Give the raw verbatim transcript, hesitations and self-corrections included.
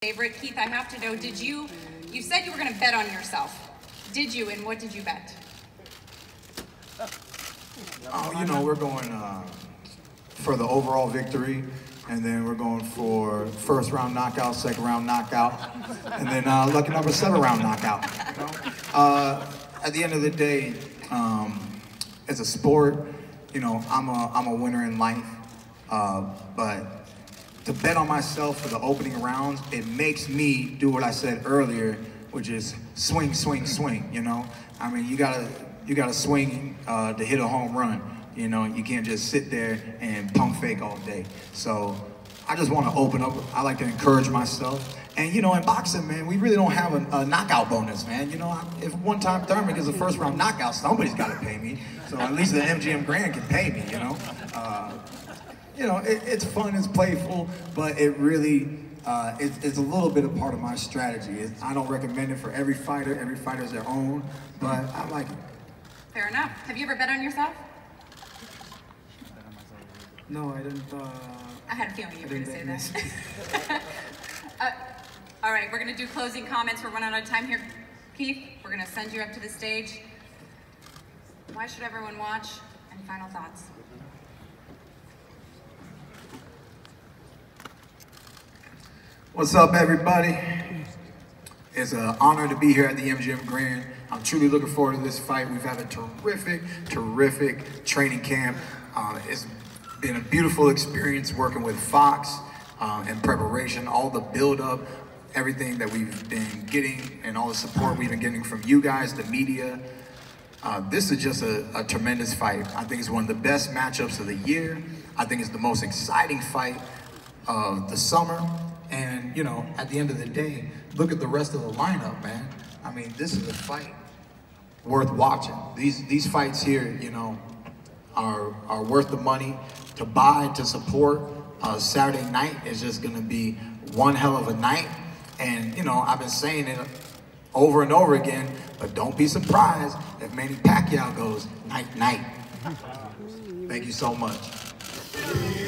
favorite. Keith, I have to know, did you, you said you were going to bet on yourself. Did you, and what did you bet? Oh, you know, we're going uh, for the overall victory, and then we're going for first round knockout, second round knockout, and then uh, lucky number seven round knockout. You know? uh, at the end of the day, um, as a sport, you know, I'm a, I'm a winner in life, uh, but to bet on myself for the opening rounds, it makes me do what I said earlier, which is swing, swing, swing, you know? I mean, you gotta, you gotta swing uh, to hit a home run, you know? You can't just sit there and pump fake all day. So I just wanna open up. I like to encourage myself. And you know, in boxing, man, we really don't have a, a knockout bonus, man. You know, if one time Thurman gets a first round knockout, somebody's gotta pay me. So at least the M G M Grand can pay me, you know? Uh, You know, it, it's fun, it's playful, but it really, uh, it, it's a little bit of part of my strategy. It, I don't recommend it for every fighter. Every fighter's their own, but I like it. Fair enough. Have you ever bet on yourself? No, I didn't. Uh, I had a feeling you were going to say that. uh, all right, we're going to do closing comments. We're running out of time here. Keith, we're going to send you up to the stage. Why should everyone watch? And final thoughts. What's up, everybody? It's an honor to be here at the M G M Grand. I'm truly looking forward to this fight. We've had a terrific, terrific training camp. Uh, it's been a beautiful experience working with Fox uh, in preparation, all the build-up, everything that we've been getting, and all the support we've been getting from you guys, the media. Uh, this is just a, a tremendous fight. I think it's one of the best matchups of the year. I think it's the most exciting fight of the summer. And, you know, at the end of the day, look at the rest of the lineup, man. I mean, this is a fight worth watching. These these fights here, you know, are are worth the money to buy, to support. Uh, Saturday night is just going to be one hell of a night. And, you know, I've been saying it over and over again, but don't be surprised if Manny Pacquiao goes night-night. Thank you so much.